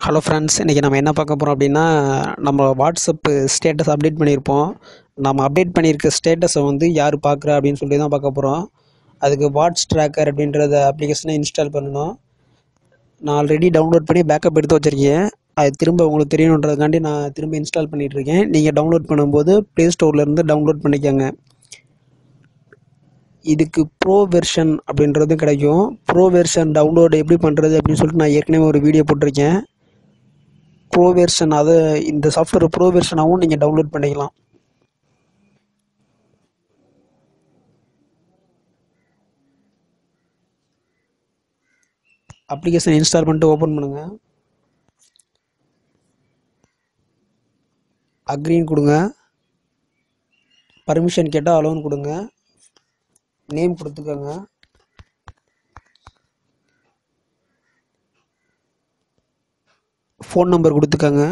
Hello friends, இன்றைக்கி நம்ம என்ன பார்க்க போகிறோம் அப்படின்னா, நம்ம வாட்ஸ்அப்பு ஸ்டேட்டஸ் அப்டேட் பண்ணியிருப்போம். நம்ம அப்டேட் பண்ணியிருக்க ஸ்டேட்டஸை வந்து யார் பார்க்குறா அப்படின்னு சொல்லி தான் பார்க்க போகிறோம். அதுக்கு வாட்ஸ் ட்ராக்கர் அப்படின்றத அப்ளிகேஷனை இன்ஸ்டால் பண்ணணும். நான் ஆல்ரெடி டவுன்லோட் பண்ணி பேக்கப் எடுத்து வச்சுருக்கேன். அது திரும்ப உங்களுக்கு தெரியணுன்றதுக்காண்டி நான் திரும்ப இன்ஸ்டால் பண்ணிகிட்ருக்கேன். நீங்கள் டவுன்லோட் பண்ணும்போது ப்ளே ஸ்டோர்லேருந்து டவுன்லோட் பண்ணிக்கோங்க. இதுக்கு ப்ரோ வெர்ஷன் அப்படின்றதும் கிடைக்கும். ப்ரோ வெர்ஷன் டவுன்லோடு எப்படி பண்ணுறது அப்படின்னு சொல்லிட்டு நான் ஏற்கனவே ஒரு வீடியோ போட்டிருக்கேன். ப்ரோ வெர்ஷன் இந்த சாஃப்ட்வேர் ப்ரோ வெர்ஷனாகவும் நீங்கள் டவுன்லோட் பண்ணிக்கலாம். அப்ளிகேஷன் இன்ஸ்டால் பண்ணிட்டு ஓப்பன் பண்ணுங்கள். அக்ரின்னு கொடுங்க. பர்மிஷன் கேட்டால் அலோன்னு கொடுங்க. நேம் கொடுத்துக்கோங்க. ஃபோன் நம்பர் கொடுத்துக்கோங்க.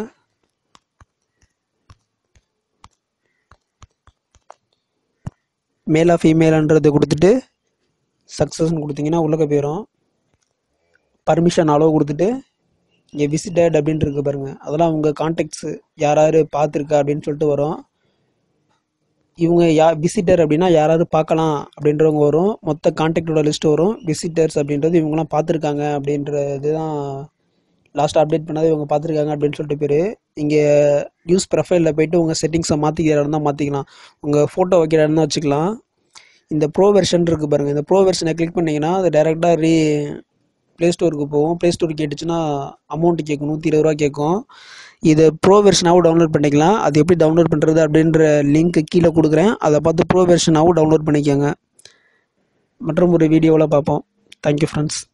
மேலா ஃபீமேலான்றதை கொடுத்துட்டு சக்ஸஸ்ன்னு கொடுத்தீங்கன்னா உள்ளே போயிடும். பர்மிஷன் அலோவ் கொடுத்துட்டு இங்கே விசிட்டட் அப்படின்ட்டு இருக்கு பாருங்கள், அதெல்லாம் உங்கள் கான்டாக்ட்ஸு யார் பார்த்துருக்கா அப்படின்னு சொல்லிட்டு வரும். இவங்க விசிட்டர் அப்படின்னா யாராவது பார்க்கலாம் அப்படின்றவங்க வரும். மொத்த கான்டாக்டோட லிஸ்ட்டு வரும். விசிட்டர்ஸ் அப்படின்றது இவங்களாம் பார்த்துருக்காங்க அப்படின்றது தான் லாஸ்ட்டாக அப்டேட் பண்ணாது இவங்க பார்த்துருக்காங்க அப்படின்னு சொல்லிட்டு பேர். இங்கே நியூஸ் ப்ரொஃபைலில் போய்ட்டு உங்கள் செட்டிங்ஸை மாற்றிக்கிற இடம் தான் மாற்றிக்கலாம். உங்கள் ஃபோட்டோ வைக்கிற இடம் தான் வச்சுக்கலாம். இந்த ப்ரோ வெர்ஷன் இருக்குது பாருங்கள், இந்த ப்ரோ வெர்ஷனை கிளிக் பண்ணிங்கன்னா அது டேரெக்டாக ப்ளே ஸ்டோருக்கு போகும். ப்ளே ஸ்டோர் கேட்டுச்சுன்னா அமௌண்ட்டு கேட்கும், 120 ரூபா கேட்கும். இதை ப்ரோ வெர்ஷனாகவும் டவுன்லோட் பண்ணிக்கலாம். அது எப்படி டவுன்லோட் பண்ணுறது அப்படின்ற லிங்க்கு கீழே கொடுக்குறேன். அதை பார்த்து ப்ரோ வெர்ஷனாகவும் டவுன்லோட் பண்ணிக்கோங்க. மற்றும் ஒரு வீடியோவில் பார்ப்போம். Thank you friends.